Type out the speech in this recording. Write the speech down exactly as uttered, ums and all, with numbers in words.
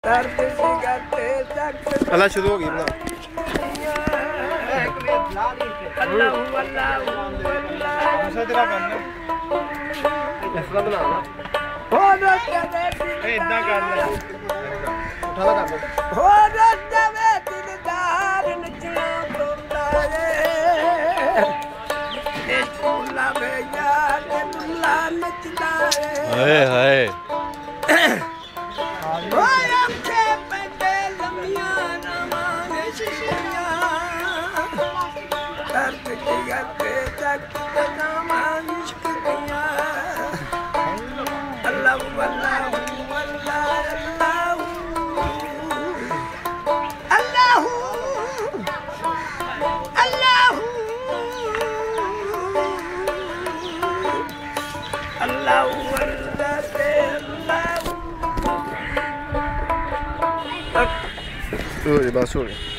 अल्लाह शुरू होगी बना अल्लाह अल्लाह दूसरा तेरा करना ऐसा बनाना हो जावे इतना करना उठा ला कर हो जावे दिलदार नचना तोता ए फूला भैया के दुल्ला नचदा हाय हाय बस हो गया।